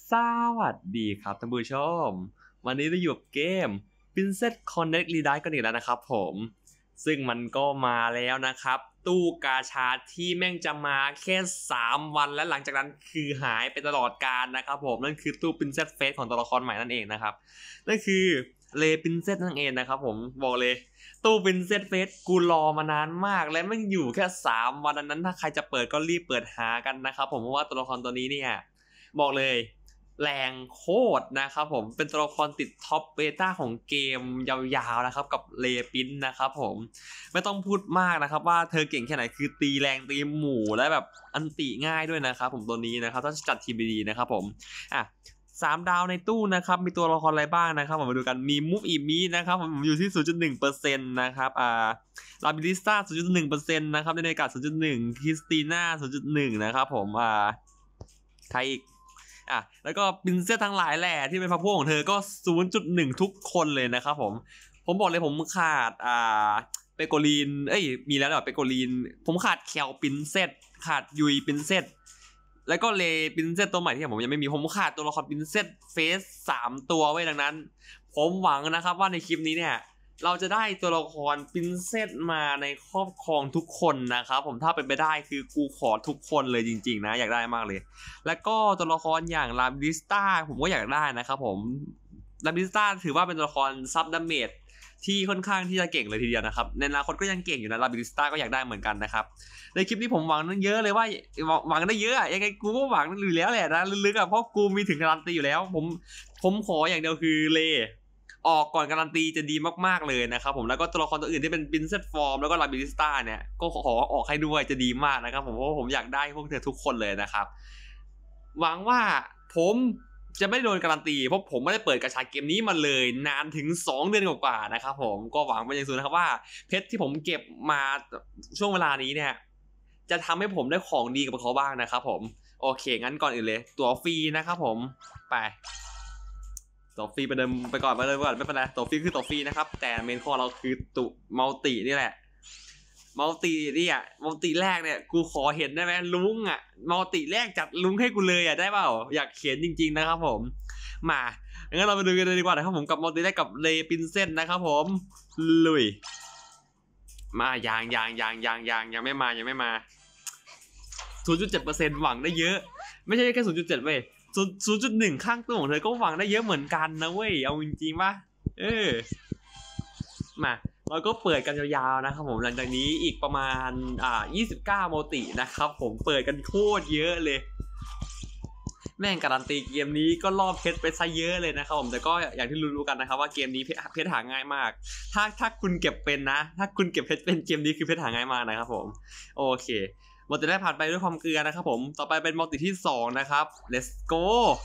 สวัสดีครับท่านผู้ชมวันนี้เราอยู่กับเกม Princess Connect Redux กันอีกแล้วนะครับผมซึ่งมันก็มาแล้วนะครับตู้กาชาที่แม่งจะมาแค่3วันและหลังจากนั้นคือหายไปตลอดกาลนะครับผมนั่นคือตู้ Princess Face ของตัวละครใหม่นั่นเองนะครับนั่นคือเลปินเซตนั่นเองนะครับผมบอกเลยตู้ Princess Face กูรอมานานมากและแม่งอยู่แค่3วันนั้นถ้าใครจะเปิดก็รีบเปิดหากันนะครับผมเพราะว่าตัวละครตัวนี้เนี่ยบอกเลยแรงโคตรนะครับผมเป็นตัวละครติดท็อปเบต้าของเกมยาวๆนะครับกับเลปินนะครับผมไม่ต้องพูดมากนะครับว่าเธอเก่งแค่ไหนคือตีแรงตีหมู่และแบบอันติง่ายด้วยนะครับผมตัวนี้นะครับถ้าจัดทีมดีๆนะครับผม3 ดาวในตู้นะครับมีตัวละครอะไรบ้างนะครับมาดูกันมีมูฟอีมีนะครับผมอยู่ที่ 0.1% นะครับลาบิลิสตา 0.1% นะครับในอากาศ 0.1 คริสติน่า 0.1 นะครับผมใครอีกแล้วก็ปินเซตทั้งหลายแหละที่เป็นพรรคพวกของเธอก็ 0.1 ทุกคนเลยนะครับผมบอกเลยผมขาดเปโกลีนมีแล้วเหรอเปโกลีนผมขาดแคลปินเซตขาดยุยปินเซตแล้วก็เลปินเซตตัวใหม่ที่ผมยังไม่มีผมขาดตัวละครปินเซตเฟส3 ตัวไว้ดังนั้นผมหวังนะครับว่าในคลิปนี้เนี่ยเราจะได้ตัวละครปินเซตมาในครอบครองทุกคนนะครับผมถ้าเป็นไปได้คือกูขอทุกคนเลยจริงๆนะอยากได้มากเลยแล้วก็ตัวละครอย่างลาบิสตาผมก็อยากได้นะครับผมลาบิสตาถือว่าเป็นตัวละครซับดาเมจที่ค่อนข้างที่จะเก่งเลยทีเดียวนะครับในอนาคตก็ยังเก่งอยู่นะลาบิสตาก็อยากได้เหมือนกันนะครับในคลิปนี้ผมหวังนั่นเยอะเลยว่าหวังได้เยอะยังไงกูก็หวังอยู่แล้วแหละนะลึกๆเพราะกูมีถึงการันตีอยู่แล้วผมขออย่างเดียวคือเลออกก่อนการันตีจะดีมากๆเลยนะครับผมแล้วก็ตัวละครตัวอื่นที่เป็นปินเซตฟอร์มแล้วก็ลาบิลิสตาเนี่ยก็ขอออกให้ด้วยจะดีมากนะครับผมเพราะว่าผมอยากได้พวกเธอทุกคนเลยนะครับหวังว่าผมจะไม่โดนการันตีเพราะผมไม่ได้เปิดกระชาเกมนี้มาเลยนานถึง2 เดือนกว่าๆนะครับผมก็หวังเป็นอย่างสูงนะครับว่าเพชรที่ผมเก็บมาช่วงเวลานี้เนี่ยจะทำให้ผมได้ของดีกับเขาบ้างนะครับผมโอเคงั้นก่อนอื่นเลยตัวฟรีนะครับผมไปตัวฟรีไปเดิมไปก่อนไม่เป็นไรตัวฟรีคือตัวฟรีนะครับแต่เมนข้อเราคือตุมัลตินี่แหละมัลตินี่มัลติแรกเนี่ยกูขอเห็นได้ไหมลุงมัลติแรกจัดลุงให้กูเลยได้เปล่าอยากเขียนจริงๆนะครับผมมางั้นเราไปดูกันเลยดีกว่านะครับผมกับมัลติแรกกับเลปินเซนนะครับผมลุยมายังไม่มา 0.7% หวังได้เยอะไม่ใช่แค่ 0.7 เว้ย0.1 ข้างตัวของเธอก็หวังได้เยอะเหมือนกันนะเว้ยเอาจริงๆป่ะมาเราก็เปิดกันยาวๆนะครับผมหลังจากนี้อีกประมาณ29 โมตินะครับผมเปิดกันโคตรเยอะเลยแม่งการันตีเกมนี้ก็รอบเพชรไปซะเยอะเลยนะครับผมแต่ก็อย่างที่รู้ๆกันนะครับว่าเกมนี้เพชรหาง่ายมากถ้าคุณเก็บเป็นนะถ้าคุณเก็บเพชรเป็นเกมนี้คือเพชรหาง่ายมากนะครับผมโอเคมัลติได้ผ่านไปด้วยความเกลือนะครับผมต่อไปเป็นมัลติที่2นะครับ let's go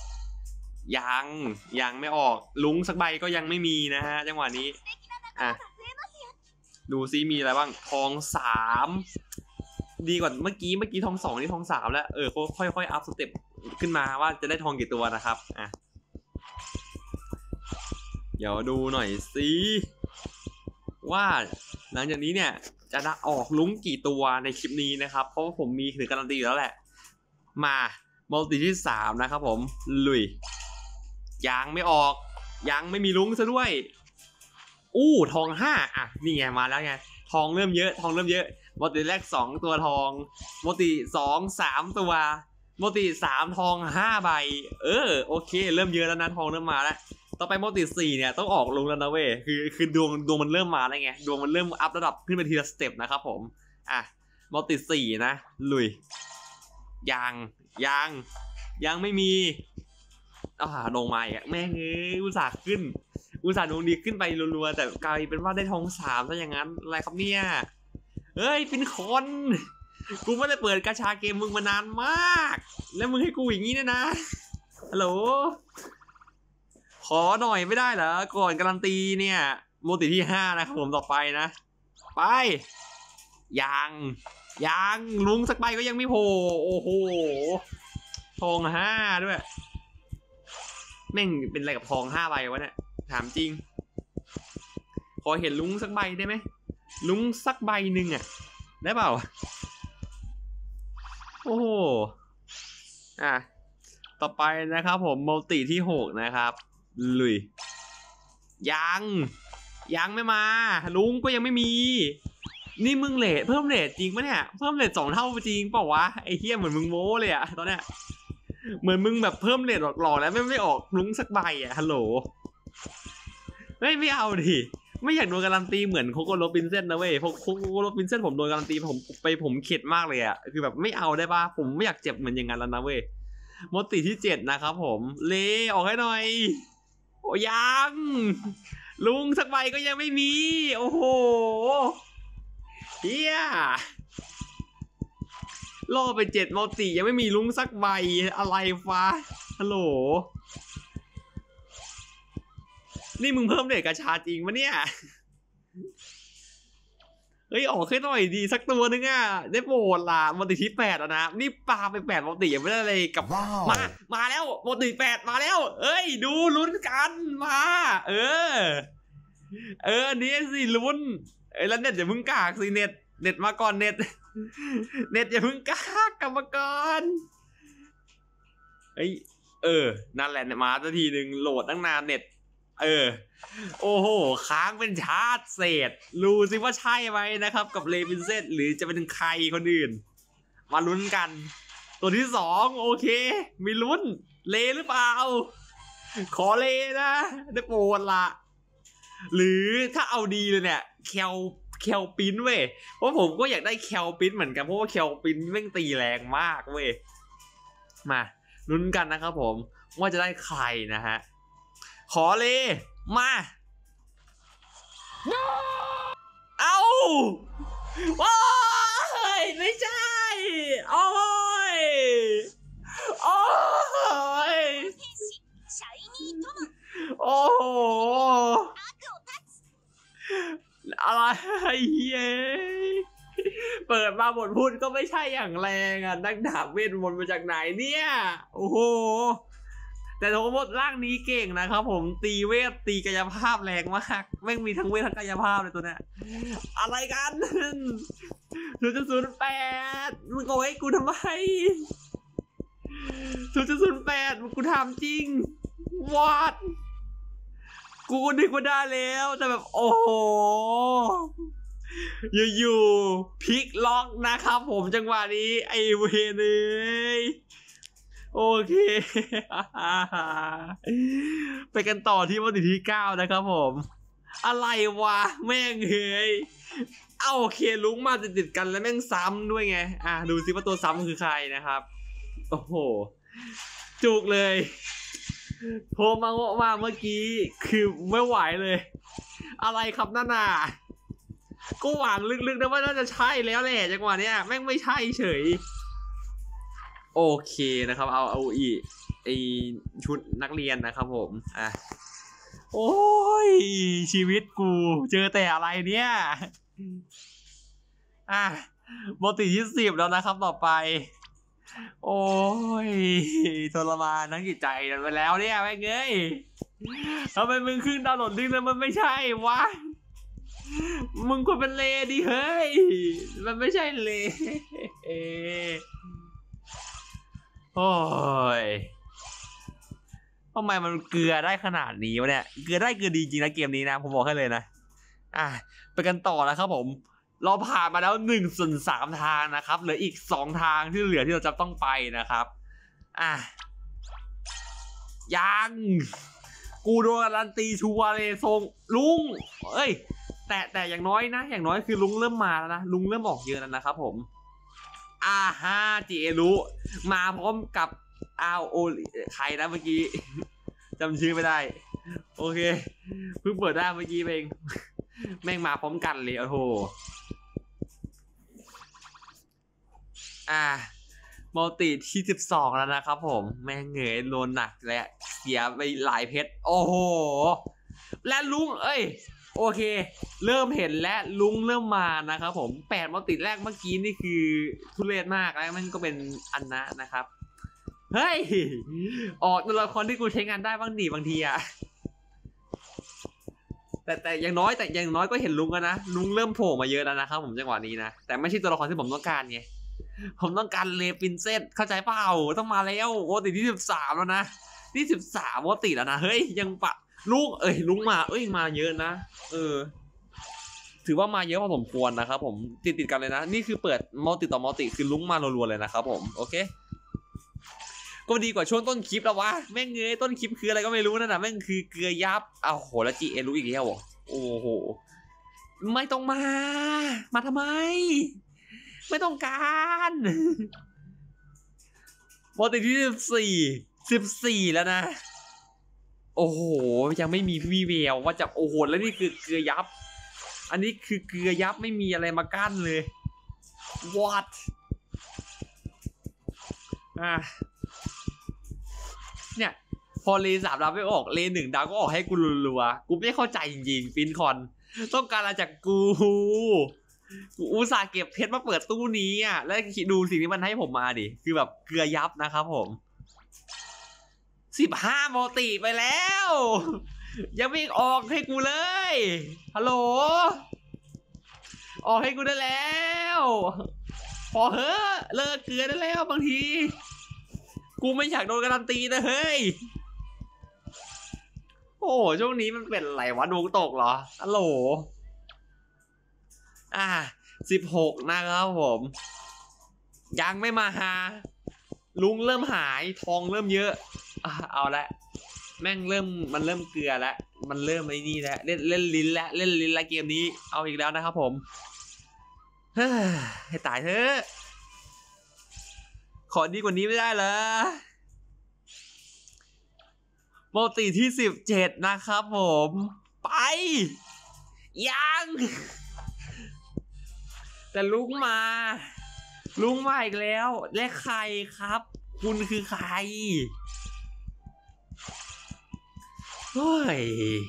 ยังไม่ออกลุงสักใบก็ยังไม่มีนะฮะจังหวะนี้ดูซิมีอะไรบ้างทอง3ดีกว่าเมื่อกี้ทอง2นี่ทอง3แล้วค่อยอัพสเต็ปขึ้นมาว่าจะได้ทองกี่ตัวนะครับเดี๋ยวดูหน่อยสิว่าหลังจากนี้เนี่ยจะออกลุ้งกี่ตัวในคลิปนี้นะครับเพราะว่าผมมีถึงการันตีอยู่แล้วแหละมามัลติที่3นะครับผมลุยยังไม่ออกยังไม่มีลุ้งซะด้วยทอง5นี่ไงมาแล้วไงทองเริ่มเยอะมัลติแรก2 ตัวทองมัลติ2 3 ตัวมัลติ3 ทอง5 ใบโอเคเริ่มเยอะแล้วนะทองเริ่มมาแล้วต่อไปมัลติ4เนี่ยต้องออกลงแล้วนะเว้ยคือดวงมันเริ่มมาแล้วไงดวงมันเริ่มอัพระดับขึ้นไปทีละสเต็ปนะครับผมมัลติ4นะลุยยังไม่มีลงมาอีกแม่งอุตส่าห์ขึ้นดวงดีขึ้นไปรัวๆแต่กลายเป็นว่าได้ทอง3ซะอย่างนั้นอะไรครับเนี่ยเป็นคนกูไม่ได้เปิดกาชาเกมมึงมานานมากแล้วมึงให้กูอย่างนี้เนี่ยนะฮัลโหลขอหน่อยไม่ได้เหรอก่อนการันตีเนี่ยโมติที่5นะครับผมต่อไปนะไปยังลุงสักใบก็ยังไม่โผล่โอ้โหทอง5ด้วยแม่งเป็นอะไรกับทอง5 ใบวะเนี่ยถามจริงขอเห็นลุงสักใบได้ไหมลุงสักใบหนึ่งได้เปล่าโอ้โหต่อไปนะครับผมมัลติที่6นะครับลุยยังไม่มาลุงก็ยังไม่มีนี่มึงเลทเพิ่มเลทจริงปะเนี่ยเพิ่มเลท2 เท่าจริงเปล่าวะไอ้เหี้ยเหมือนมึงโม้เลยอะตอนเนี้ยเหมือนมึงแบบเพิ่มเลทหลอกๆแล้วไม่ออกลุงสักใบอะฮัลโหลไม่เอาดิไม่อยากโดนการันตีเหมือนโคโค่โรบินเซนนะเว้ยโคโค่โรบินเซนผมโดนการันตีผมเข็ดมากเลยอะคือแบบไม่เอาได้ป่ะผมไม่อยากเจ็บเหมือนอย่างนั้นแล้วนะเว้ยมติที่7นะครับผมเลออกให้หน่อยโอ้ยังลุงสักใบก็ยังไม่มีโอ้โหเฮียล่อไป7มัลติยังไม่มีลุงสักใบอะไรฟ้าฮัลโหลนี่มึงเพิ่มเด็กกระชาจริงปะเนี่ยเฮ้ยออกแค่หน่อยดีสักตัวนึงอ่ะได้โปรดล่ะมัลติที่8แล้วนะนี่ปาไป8มัลติยังไม่ได้เลยกับมาแล้วมัลติ8มาแล้วเอ้ยดูลุ้นกันมานี้สิลุ้นแล้วเน็ตอย่าเพิ่งกากสิเน็ตมาก่อนเน็ตอย่าเพิ่งกากกลับมาก่อนนั่นแหละมาสักทีหนึ่งโหลดตั้งนานเน็ตโอ้โหค้างเป็นชาร์จเศษรู้สิว่าใช่ไหมนะครับกับเลวินเซตหรือจะเป็นใครคนอื่นมาลุ้นกันตัวที่2โอเคมีลุ้นเลหรือเปล่าขอเลนะได้โปรดละหรือถ้าเอาดีเลยเนี่ยเคลปินเว้ยเพราะผมก็อยากได้เคลปินเหมือนกันเพราะว่าเคลปินแม่งตีแรงมากเว้ยมาลุ้นกันนะครับผมว่าจะได้ใครนะฮะขอเลยมาเอาว้ายไม่ใช่โอ้ยโอ้โหอะไรเย้เปิดมาบทพูดก็ไม่ใช่อย่างแรงอ่ะนักดาบเวทมนต์มาจากไหนเนี่ยโอ้โหแต่โทมดร่างนี้เก่งนะครับผมตีเวทตีกายภาพแรงมากแม่งมีทั้งเวททั้งกายภาพเลยตัวเนี้ยอะไรกัน0.08มึงโอ้ยกูทำไม0.08มึงกูทำจริงวอดกูนึกว่าได้แล้วแต่แบบโอ้โหอยู่พลิกล็อกนะครับผมจังหวะนี้ไอเวเลยโอเคไปกันต่อที่มัลติที่9นะครับผมอะไรวะแม่งเฮ้ยโอเคลุงมาติดกันแล้วแม่งซ้ำด้วยไงดูซิว่าตัวซ้ำคือใครนะครับโอ้โหจุกเลยโทรมาเมื่อกี้คือไม่ไหวเลยอะไรครับนั่นน่ะก็หวังลึกๆนะว่าน่าจะใช่แล้วแหละจังหวะเนี้ยแม่งไม่ใช่เฉยโอเคนะครับเอาอีไอชุดนักเรียนนะครับผมโอ้ยชีวิตกูเจอแต่อะไรเนี่ยมัลติที่10แล้วนะครับต่อไปโอ้ยทรมานทั้งจิตใจไปแล้วเนี่ยแม่งเอ้ยทำไมมึงขึ้นดาวน์โหลดดิ้งแล้วมันไม่ใช่วะมึงควรเป็นเลดิเฮ้ยมันไม่ใช่เลโอ้ยทำไมมันเกลือได้ขนาดนี้วะเนี่ยเกลือได้เกลือดีจริงนะเกมนี้นะผมบอกให้เลยนะไปกันต่อนะครับผมเราผ่านมาแล้ว1/3ทางนะครับเหลืออีก2ทางที่เหลือที่เราจะต้องไปนะครับยังกูโดนการันตีชัวร์เลยทรงลุงแต่อย่างน้อยนะอย่างน้อยคือลุงเริ่มมาแล้วนะลุงเริ่มออกเยอะแล้วนะครับผมจีเอรู้มาพร้อมกับโอใครนะเมื่อกี้จำชื่อไม่ได้โอเคเพิ่งเปิดได้เมื่อกี้เองแม่งมาพร้อมกันเลยโอ้โหมัลติที่12แล้วนะครับผมแม่งเหนื่อยโดนหนักและเสียไปหลายเพชรโอ้โหและลุงโอเคเริ่มเห็นและลุงเริ่มมานะครับผม8มัลติแรกเมื่อกี้นี่คือทุเรศมากแล้วมันก็เป็นอันนะครับเฮ้ยออกตัวละครที่กูใช้งานได้บ้างดิบางทีแต่อย่างน้อยก็เห็นลุงกันนะลุงเริ่มโผล่มาเยอะแล้วนะครับผมจังหวะนี้นะแต่ไม่ใช่ตัวละครที่ผมต้องการไงผมต้องการเลปินเซตเข้าใจเปล่าต้องมาแล้วโอ้ติดที่13แล้วนะที่13โอ้ติดแล้วนะเฮ้ยยังปะลุงลุงมามาเยอะนะถือว่ามาเยอะพอสมควรนะครับผมติดกันเลยนะนี่คือเปิดมัลติต่อมัลติคือลุงมารัวๆเลยนะครับผมโอเคก็ดีกว่าช่วงต้นคลิปแล้ววะแม่งเงยต้นคลิปคืออะไรก็ไม่รู้นั่นน่ะแม่งคือเกลือยับอ้าวโหแล้วจีเอรู้อีกแล้วโอ้โหไม่ต้องมาทำไมไม่ต้องการปกติที่14แล้วนะโอ้โหยังไม่มีพี่เวลว่าจะโอ้โหแล้วนี่คือเกลือยับอันนี้คือเกลือยับไม่มีอะไรมากั้นเลย what เนี่ยพอเล3ดาวไม่ออกเล1ดาวก็ออกให้กูรัวๆกูไม่เข้าใจจริงๆฟินคอนต้องการอะไรจากกูอุตส่าห์เก็บเพชรมาเปิดตู้นี้อ่ะแล้วดูสิ่งที่มันให้ผมมาดิคือแบบเกลือยับนะครับผม15โมติไปแล้วยังไม่ออกให้กูเลยฮัลโหลออกให้กูได้แล้วพอเฮ้อเลิกเกลือได้แล้วบางทีกูไม่อยากโดนการันตีนะเฮ้ยโอ้ช่วงนี้มันเป็นไรวะดวงตกเหรอฮัลโหล16นะครับผมยังไม่มาหาลุงเริ่มหายทองเริ่มเยอะเอาละแม่งมันเริ่มเกลือแล้วมันเริ่มไอ้นี่แล้วเล่นลิ้นแล้วเกมนี้เอาอีกแล้วนะครับผมให้ตายเถอะขอดีกว่านี้ไม่ได้เหรอโมติที่17นะครับผมไปยังแต่ลุงมาอีกแล้วและใครครับคุณคือใครเฮ้ย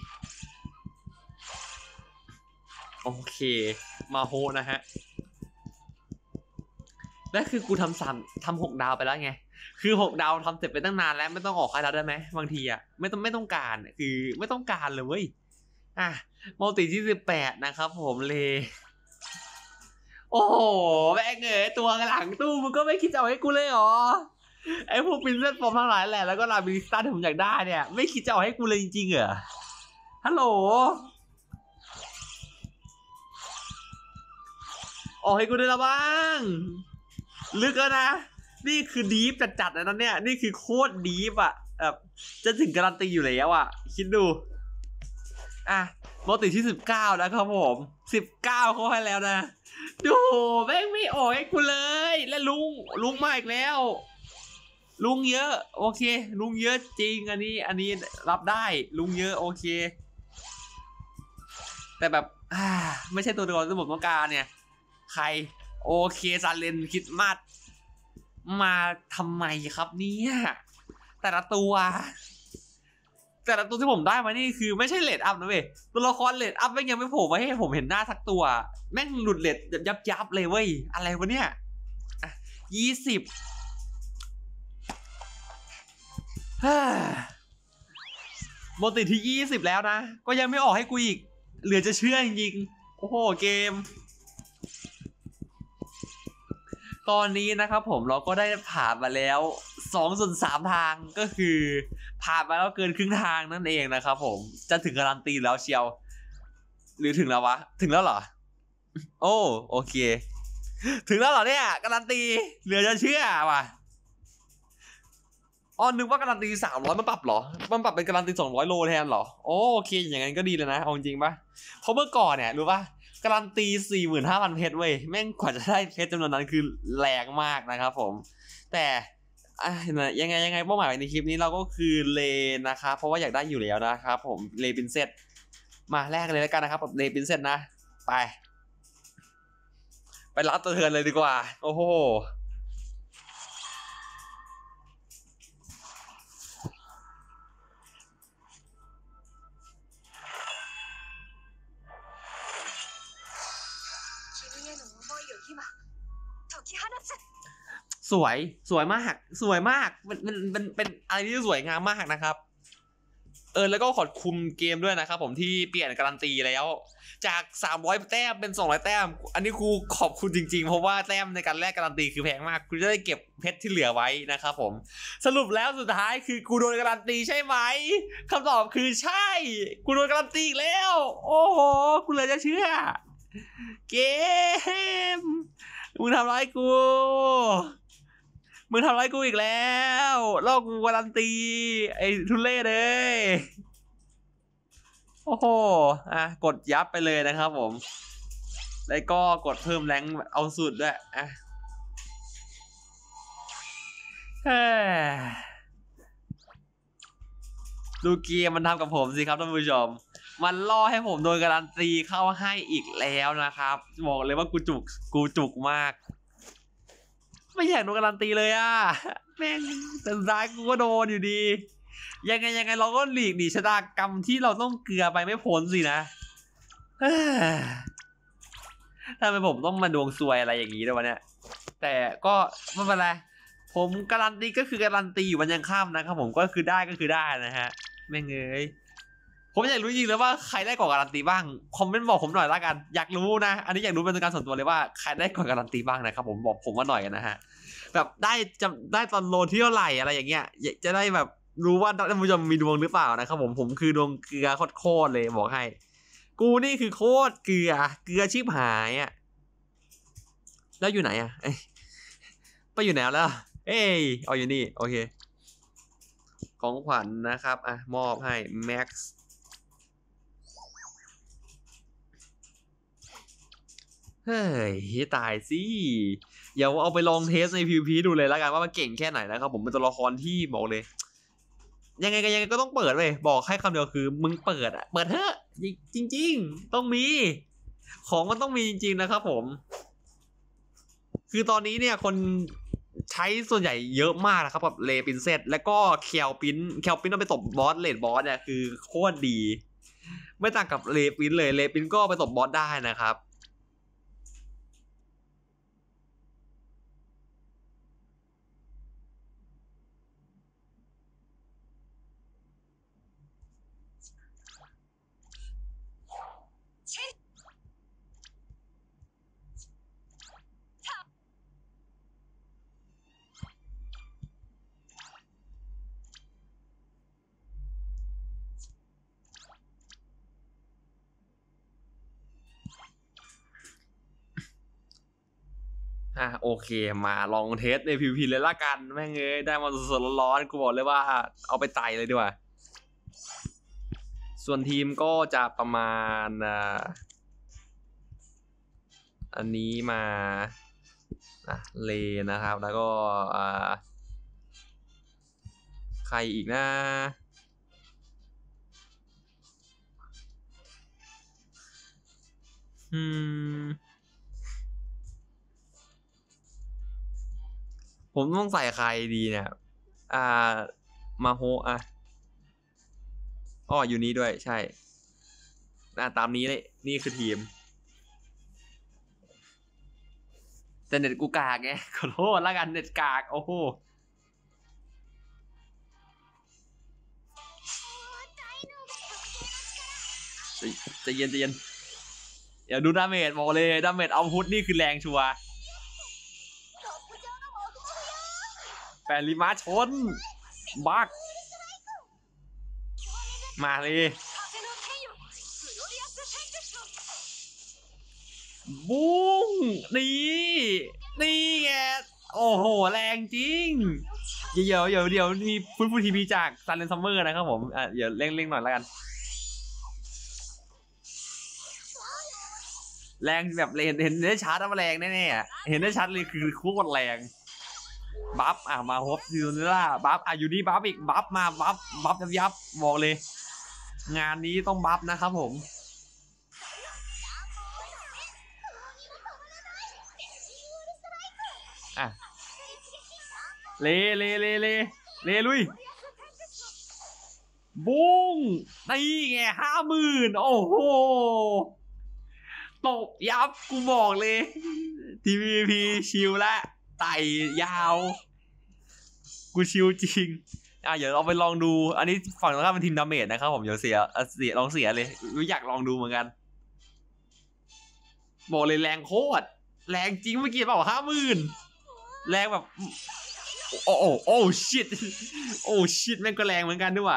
โอเคมาโฮนะฮะและคือกูทำ6ดาวไปแล้วไงคือ6ดาวทำเสร็จไปตั้งนานแล้วไม่ต้องออกใครแล้วได้ไหมบางทีอ่ะไม่ต้องการคือไม่ต้องการเลยเว้ยมัลติที่18นะครับผมเลยโอ้โหแม่งตัวหลังตู้มึงก็ไม่คิดจะเอาให้กูเลยหรอไอ้พวกปรินเซสฟอร์มทั้งหลายแหละแล้วก็ลาบิลิสต้าที่ผมอยากได้เนี่ยไม่คิดจะเอาให้กูเลยจริงๆเหรอฮัลโหลออกให้กูได้ละบ้างลึกแล้วนะนี่คือดีฟจัดๆนะเนี่ยนี่คือโคตรดีฟแบบจะถึงการันตีอยู่แล้วคิดดูมัลติที่19แล้วครับผม19เขาให้แล้วนะดูแม่งไม่ออกให้กูเลยและลุงมาอีกแล้วลุงเยอะโอเคลุงเยอะจริงอันนี้รับได้ลุงเยอะโอเคแต่แบบไม่ใช่ตัวที่ผมต้องการเนี่ยใครโอเคซาเลนคิดมาทำไมครับเนี่ยแต่ละตัวที่ผมได้มานี่คือไม่ใช่เลดอัพนะเว้ยตัวละครเลดอัพแม่งยังไม่โผล่มาให้ผมเห็นหน้าสักตัวแม่งหลุดเลดยับเลยเว้ยอะไรวะเนี่ย20โมติที่20แล้วนะก็ยังไม่ออกให้กูอีกเหลือจะเชื่อจริงๆโอ้โหเกมตอนนี้นะครับผมเราก็ได้ผ่านมาแล้ว2/3ทางก็คือผ่านมาแล้วเกินครึ่งทางนั่นเองนะครับผมจะถึงการันตีแล้วเชียวหรือถึงแล้ววะถึงแล้วเหรอโอเคถึงแล้วเหรอเนี่ยการันตีเหลือจะเชื่อว่ะนึกว่าการันตี300มันปรับเหรอมันปรับเป็นการันตี200โลแทนเหรอโอเคอย่างนั้นก็ดีเลยนะเอาจริงปะเพราะเมื่อก่อนเนี่ยรู้ปะการันตี 45,000 เพชรเว้ยแม่งกว่าจะได้เพชรจำนวนนั้นคือแรงมากนะครับผมแต่ยังไงเป้าหมายในคลิปนี้เราก็คือเลนะครับเพราะว่าอยากได้อยู่แล้วนะครับผมเลปินเซตมาแรกเลยแล้วกันนะครับเลปินเซตนะไปรับตัวเทิร์นเลยดีกว่าโอ้โหสวยมากมันเป็นอะไรที่สวยงามมากนะครับแล้วก็ขอบคุณเกมด้วยนะครับผมที่เปลี่ยนการันตีแล้วจาก300แต้มเป็น200แต้มอันนี้ครูขอบคุณจริงๆเพราะว่าแต้มในการแลกการันตีคือแพงมากกูจะได้เก็บเพชรที่เหลือไว้นะครับผมสรุปแล้วสุดท้ายคือกูโดนการันตีใช่ไหมคำตอบคือใช่กูโดนการันตีอีกแล้วโอ้โหกูเลยจะเชื่อเกมมึงทำร้ายกูอีกแล้วลอกกูการันตีไอ้ทุเล่เลยโอ้โหกดยับไปเลยนะครับผมแล้วก็กดเพิ่มแรงเอาสุดด้วยดูเกมมันทำกับผมสิครับท่านผู้ชมมันล่อให้ผมโดนการันตีเข้าให้อีกแล้วนะครับบอกเลยว่ากูจุกมากไม่อยากโดนการันตีเลยแม่งแต่สุดท้ายกูก็โดนอยู่ดียังไงเราก็หลีกหนีชะตากรรมที่เราต้องเกลือไปไม่พ้นสินะถ้าเป็นผมต้องมาดวงซวยอะไรอย่างนี้ด้วยวะเนี่ยแต่ก็ไม่เป็นไรผมการันตีก็คือการันตีอยู่มันยังข้ามนะครับผมก็คือได้นะฮะแม่งเอ้ยผมอยากรู้จริงเลยว่าใครได้ก่อนการันตีบ้างคอมเมนต์บอกผมหน่อยละกันอยากรู้นะอันนี้อยากรู้เป็นการส่วนตัวเลยว่าใครได้ก่อนการันตีบ้างนะครับผมบอกผมว่าหน่อยนะฮะแบบได้ตอนโลที่เท่าไหร่อะไรอย่างเงี้ยจะได้แบบรู้ว่าท่านผู้ชมมีดวงหรือเปล่านะครับผมคือดวงเกลือโคตรเลยบอกให้กูนี่คือโคตรเกลือชิบหายแล้วอยู่ไหนไปอยู่ไหนแล้วเอาอยู่นี่โอเคของขวัญนะครับมอบให้แม็กซ์เฮ้ยตายสิอย่าเอาไปลองเทสใน PVP ดูเลยแล้วกันว่ามันเก่งแค่ไหนนะครับผมเป็นตัวละครที่บอกเลยยังไงก็ต้องเปิดเลยบอกให้คำเดียวคือมึงเปิดเปิดเถอะจริงๆต้องมีของมันต้องมีจริงๆนะครับผมคือตอนนี้เนี่ยคนใช้ส่วนใหญ่เยอะมากนะครับกับเลปินเซตแล้วก็เคียวปินเอาไปตบบอสเลดบอสเนี่ยคือโคตรดีไม่ต่างกับเลปินเลยเลปินก็ไปตบบอสได้นะครับโอเคมาลองเทสใน PVP เลยละกันแม่งเอ้ยได้มาสดๆร้อนๆกูบอกเลยว่าเอาไปไต่เลยดีกว่าส่วนทีมก็จะประมาณอันนี้มาเลนะครับแล้วก็ใครอีกนะผมต้องใส่ใครดีเนี่ยมาโฮอยู่นี้ด้วยใช่ตามนี้เลยนี่คือทีมแต่เน็ตกูกากไงขอโทษแล้วกันเน็ตกากโอ้โหจะเย็นเดี๋ยวดูดาเมจบอกเลยดาเมจเอาพุทนี่คือแรงชัวร์แปดริมาชนบักมาเลยบุ้งนี่ไงโอ้โหแรงจริงเดี๋ยวมีฟื้นฟูทีพีจากซันเลนซัมเมอร์นะครับผมเดี๋ยวเร่งหน่อยแล้วกันแรงแบบเห็นได้ชัดว่าแรงแน่ๆเห็นได้ชัดเลยคือโคตรแรงบัฟมาฮบซิลล่าบัฟอยู่นี่บัฟอีกบัฟมาบัฟยับบอกเลยงานนี้ต้องบัฟนะครับผมเลลุยบุ้งนี่ไง50,000โอ้โหตบยับกูบอกเลยทีพีชิลละไต่ยาวกูชิลจริงเดี๋ยวเราไปลองดูอันนี้ฝั่งตรงข้ามเป็นทีมดาเมจนะครับผมเดี๋ยวเสียลองเสียเลยอยากลองดูเหมือนกันบอกเลยแรงโคตรแรงจริงเมื่อกี้เปล่า50,000แรงแบบโอ้ชิตโอ้ชิตแม่งก็แรงเหมือนกันด้วยว่ะ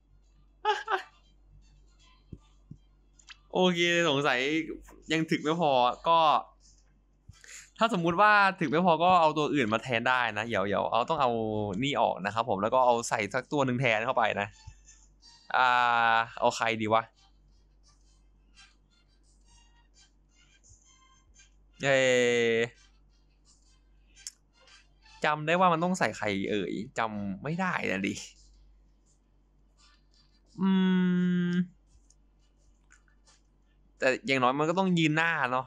โอเคสงสัยยังถึกไม่พอก็ถ้าสมมุติว่าถึกไม่พอก็เอาตัวอื่นมาแทนได้นะเดี๋ยวเอาต้องเอานี่ออกนะครับผมแล้วก็เอาใส่สักตัวหนึ่งแทนเข้าไปนะเอาใครดีวะจำได้ว่ามันต้องใส่ใครจำไม่ได้นะดิแต่อย่างน้อยมันก็ต้องยืนหน้าเนาะ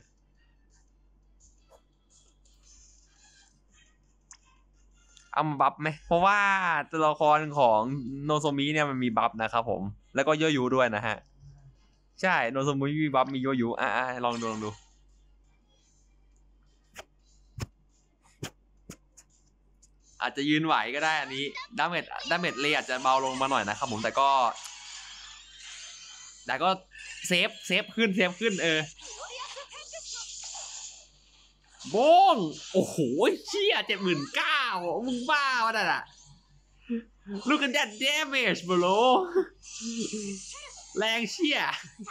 เอามาบัฟไหมเพราะว่าตัวละครของโนโซมิเนี่ยมันมีบัฟนะครับผมแล้วก็โยยุด้วยนะฮะใช่โนโซมิมีบัฟมีโยยุลองดูอาจจะยืนไหวก็ได้อันนี้ดาเมจเลยอาจจะเบาลงมาหน่อยนะครับผมแต่ก็เซฟขึ้นโบ้งโอ้โหเชี่ย79,000มึงบ้าวะน่ะ Look at that damage bro แรงเชี่ย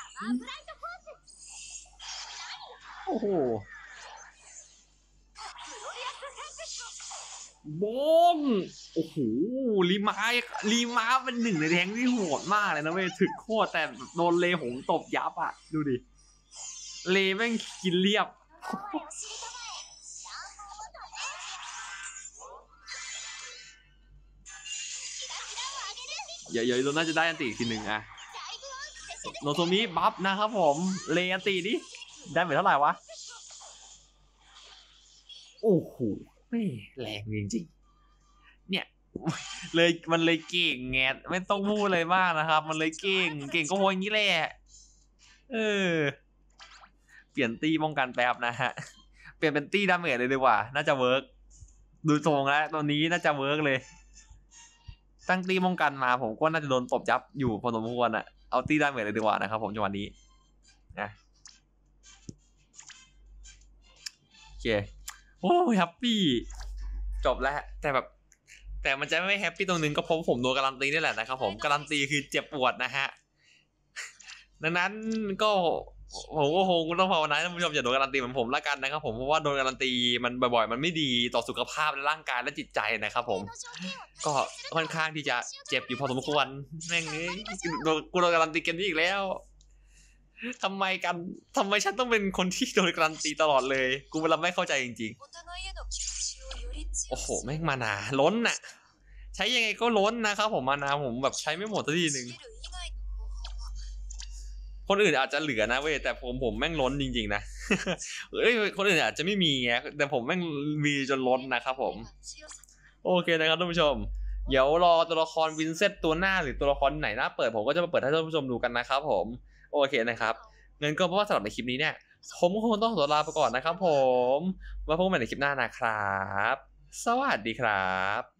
โอ้โหโบ้งโอ้โหรีมาเป็นหนึ่งในแทงที่โหดมากเลยนะเว้ยถึกโคตรแต่โดนเลหงตบยับอ่ะดูดิเลแม่งกินเรียบเดี๋ยวน่าจะได้อันตีอีกทีหนึ่งอะโนโซมิบัฟนะครับผมเลอันตีดิได้ไปเท่าไหร่วะโอ้โหไม่แรงจริงๆเนี่ยเลยมันเลยเก่งแงไม่ต้องพูดเลยมากนะครับมันเลยเก่งก็โวยอย่างนี้แหละเปลี่ยนตีป้องกันแป๊บนะฮะเปลี่ยนเป็นตีดาเมจเลยดีกว่าน่าจะเวิร์กดูทรงแล้วตัวนี้น่าจะเวิร์กเลยตั้งตีป้องกันมาผมก็น่าจะโดนตบยับอยู่พอสมควรอ่ะเอาตีดาเมจเลยดีกว่านะครับผมจังหวะนี้นะโอเคโอ้แฮปปี้จบแล้วแต่มันจะไม่แฮปปี้ตรงนึงก็เพราะผมโดนการันตีนี่แหละนะครับผมการันตีคือเจ็บปวดนะฮะดังนั้นก็ผมก็คงต้องภาวนาท่านผู้ชมอย่าโดนการันตีเหมือนผมละกันนะครับผมเพราะว่าโดนการันตีมันบ่อยๆมันไม่ดีต่อสุขภาพและร่างกายและจิตใจนะครับผมก็ค่อนข้างที่จะเจ็บอยู่พอสมควรแม่งกูโดนการันตีเกมนี้อีกแล้วทำไมฉันต้องเป็นคนที่โดนการันตีตลอดเลยกูไม่เข้าใจจริงๆโอ้โหแม่งมานาล้นน่ะใช้ยังไงก็ล้นนะครับผมมานาผมแบบใช้ไม่หมดสักทีนึงคนอื่นอาจจะเหลือนะเว้ยแต่ผมแม่งล้นจริงๆนะคนอื่นอาจจะไม่มีไงแต่ผมแม่งมีจนล้นนะครับผมโอเคนะครับท่านผู้ชมเดี๋ยวรอตัวละครวินเซนต์ตัวหน้าหรือตัวละครไหนหน้าเปิดผมก็จะมาเปิดให้ท่านผู้ชมดูกันนะครับผมโอเคนะครับงั้นก็เพราะว่าสำหรับในคลิปนี้เนี่ยผมก็คงต้องขอตัวลาไปก่อนนะครับผมไว้พบกันใหม่ในคลิปหน้านะครับสวัสดีครับ